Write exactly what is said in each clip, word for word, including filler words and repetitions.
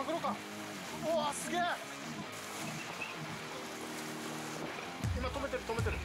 マグロか。おわすげえ。今止めてる止めてる。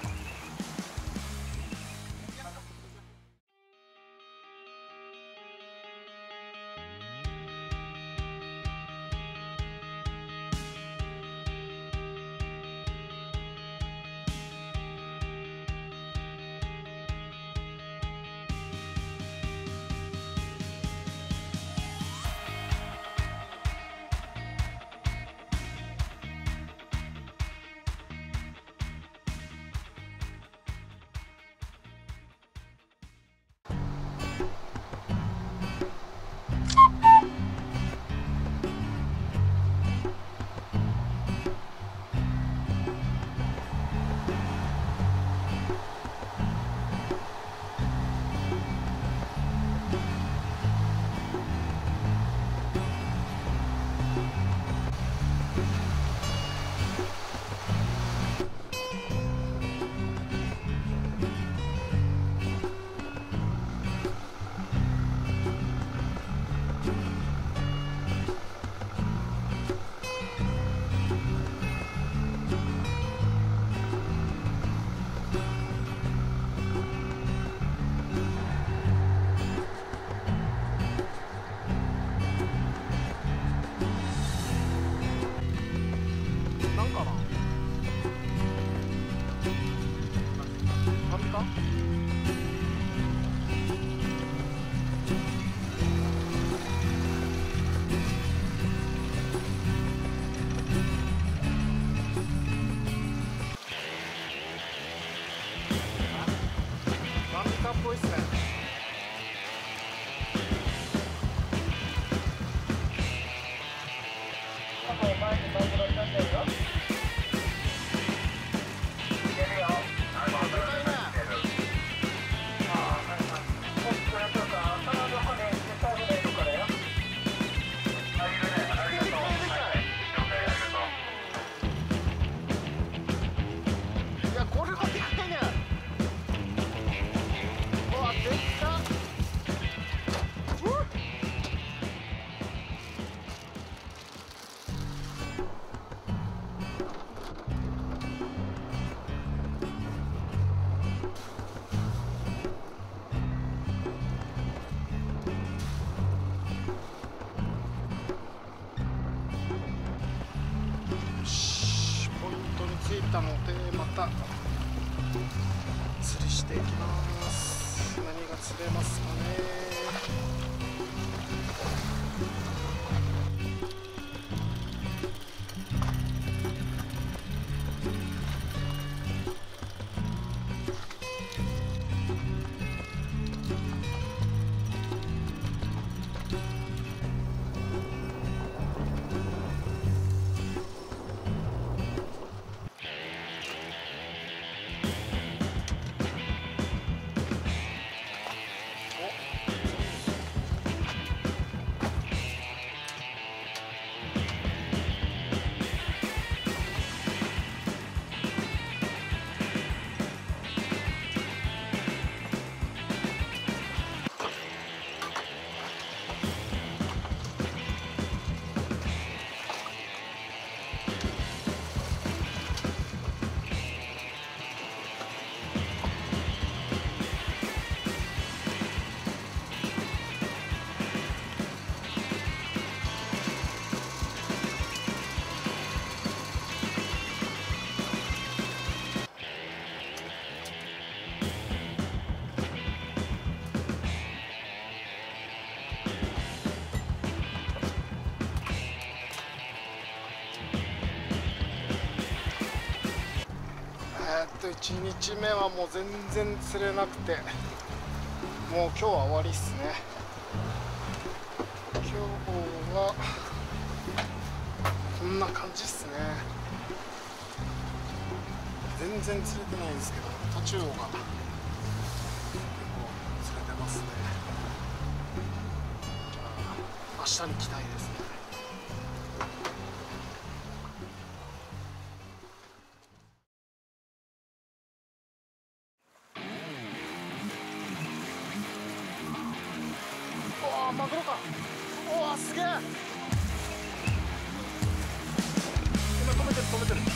っぽいっすね。いやこれはでかいね。うわでっか。着いたのでまた釣りしていきます。何が釣れますかね。えっといちにちめはもう全然釣れなくて、もう今日は終わりっすね。今日はこんな感じっすね。全然釣れてないんですけど、タチウオが結構釣れてますね。じゃあ明日に期待ですね。マグロか。おわすげえ。 止めてる。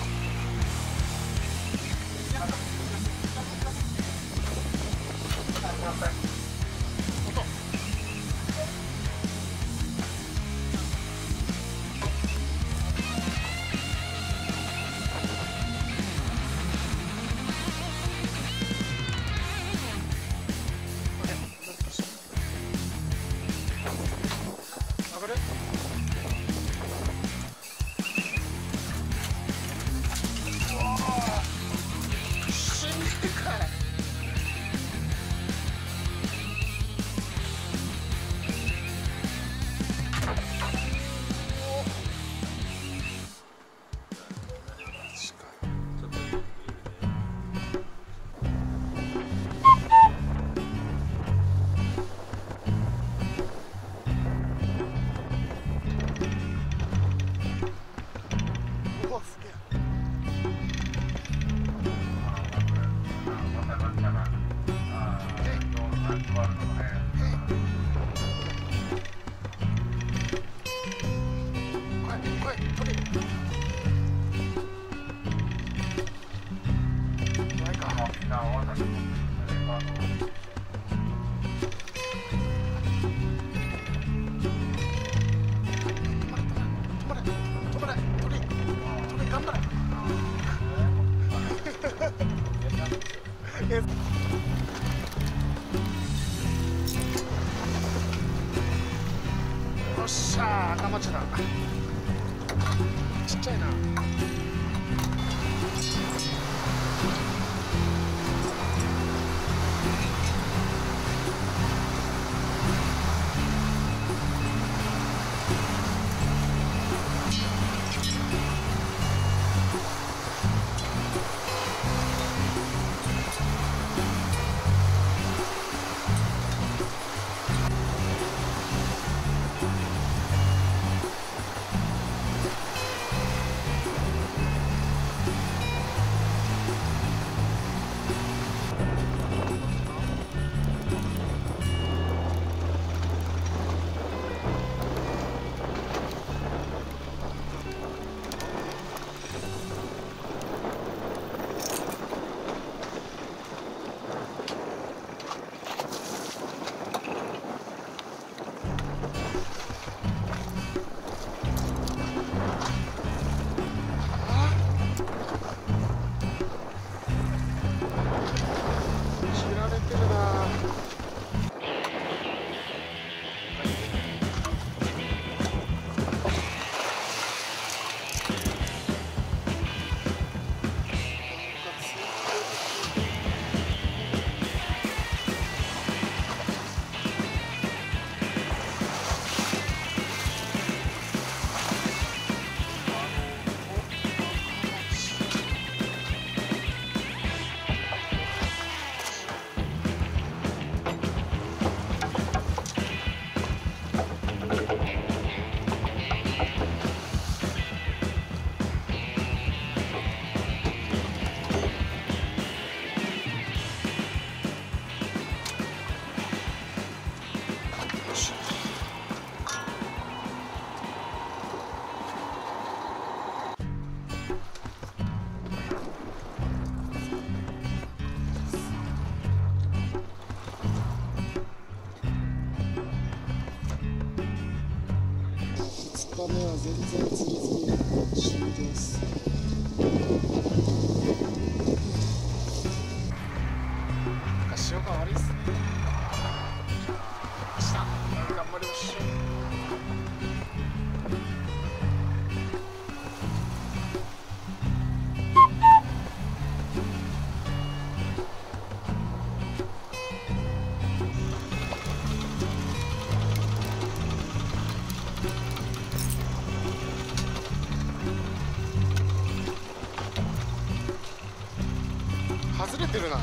よっしゃー、赤町だ。ちっちゃいな。ふつかめは全然釣りずに終了です。潮が悪いっすね。明日頑張りましょう。外れてるな。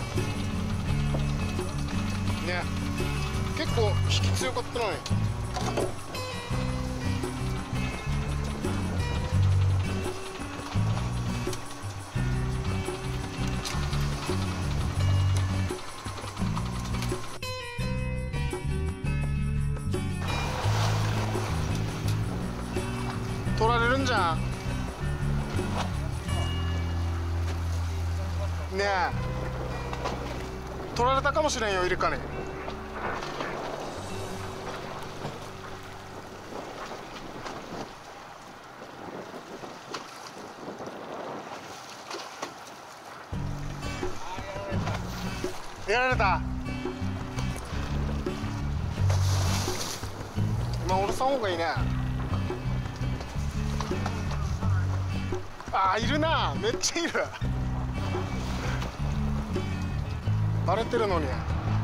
ね、結構引き強かったのに。 取られるんじゃんねえ、取られたかもしれんよ、イルカに。やられた。今下ろさん方がいいね。あー、いるな、めっちゃいる。バレてるのに。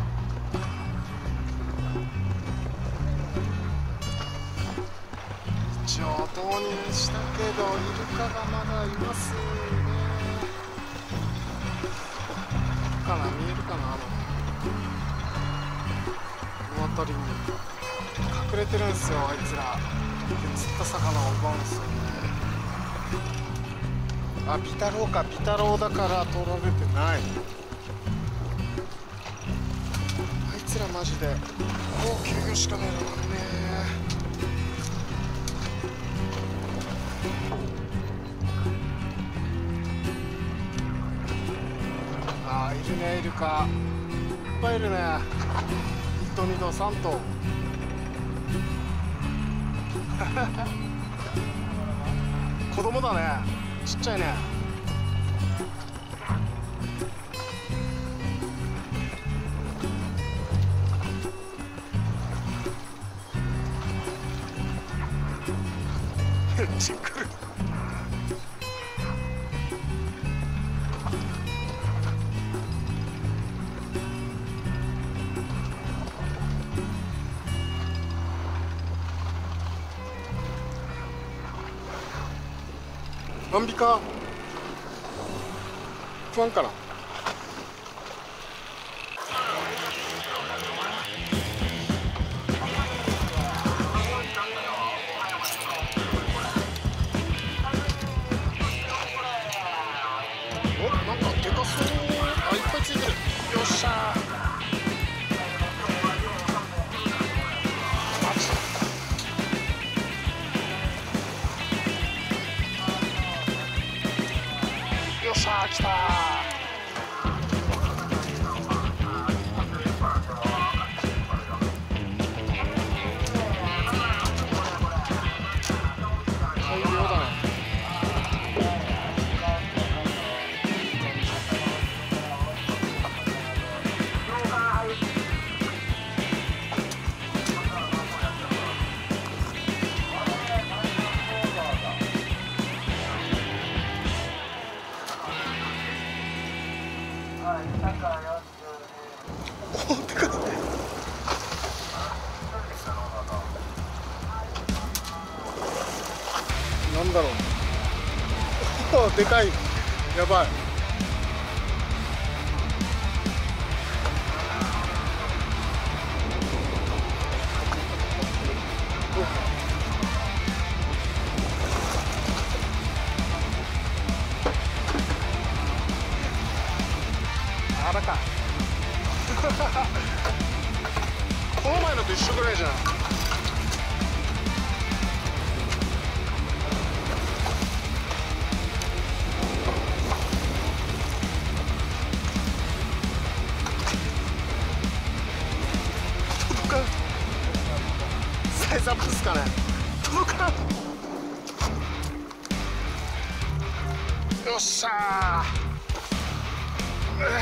一応投入したけどイルカがまだいますね。かな、見えるかな、あのこの辺りに隠れてるんですよ、あいつら。釣った魚を奪うんですよね。あ、ビタロウか、ビタロウだから取られてない。あいつらマジで高級魚しか狙わんね。あー、いるね、イルカいっぱいいるね。いっ頭に頭さん頭子供だね、ちっちゃいね。めっちゃ来る。アンビカ不安かな。お、なんかでかそう。あ、いっぱいついてる。よっしゃー。よっしゃー、来たー。大量だね。お、でかい。なんだろう。お、でかい。やばい。あらか。この前のと一緒ぐらいじゃん。届かん。サイズアップっすかね。届かん。よっしゃー。うぅ、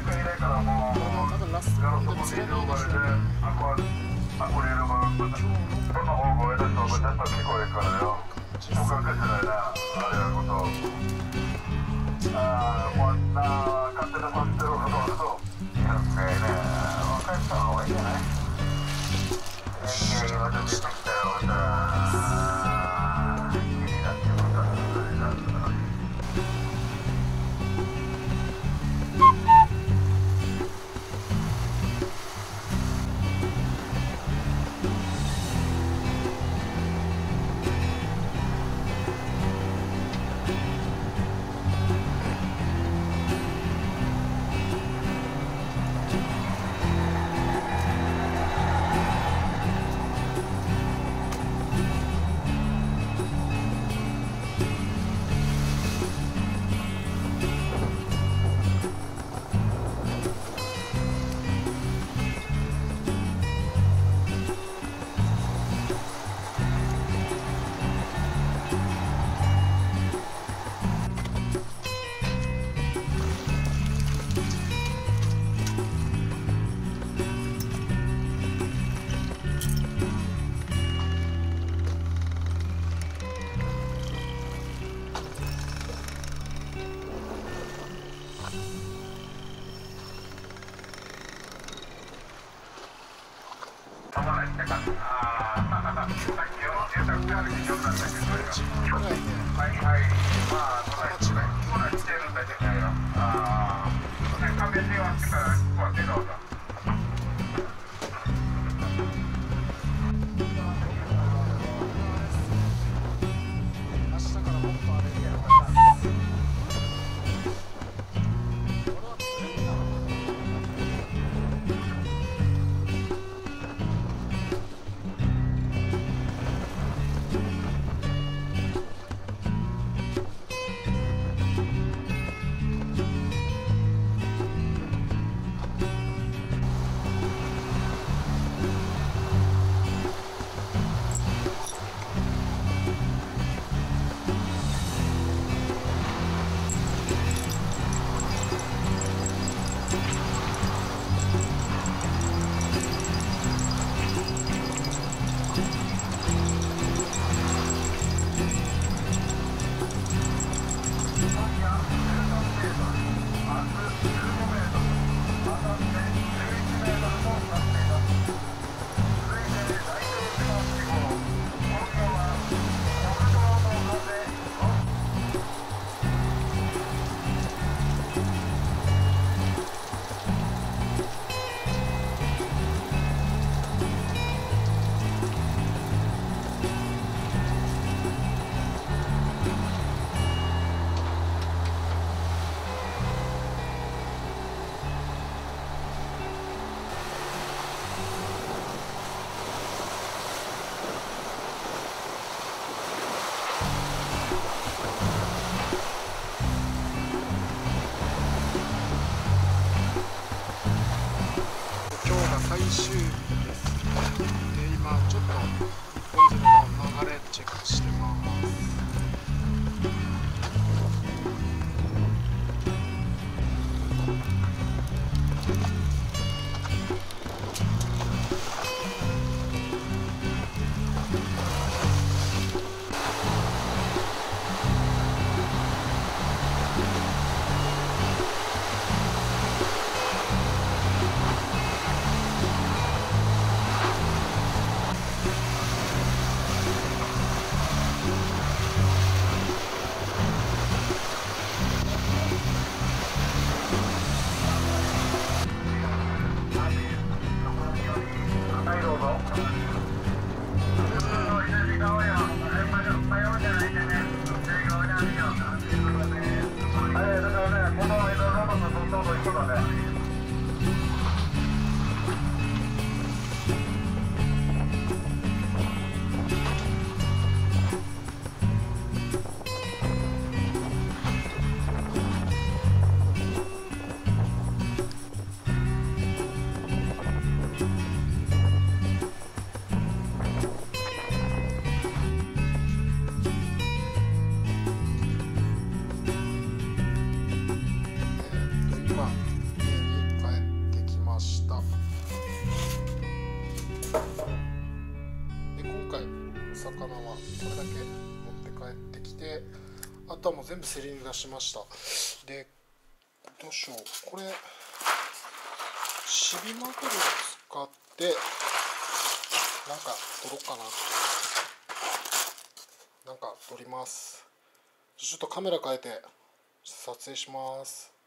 も多分ラストラウンド釣れないでしょうね。今日の感じ最終日です。で、今ちょっと日本釣りの流れチェックしてます。 魚はこれだけ持って帰ってきて、あとはもう全部競りに出しました。でどうしよう、これシビマグロ使ってなんか取ろうかな。なんか取ります。ちょっとカメラ変えて撮影します。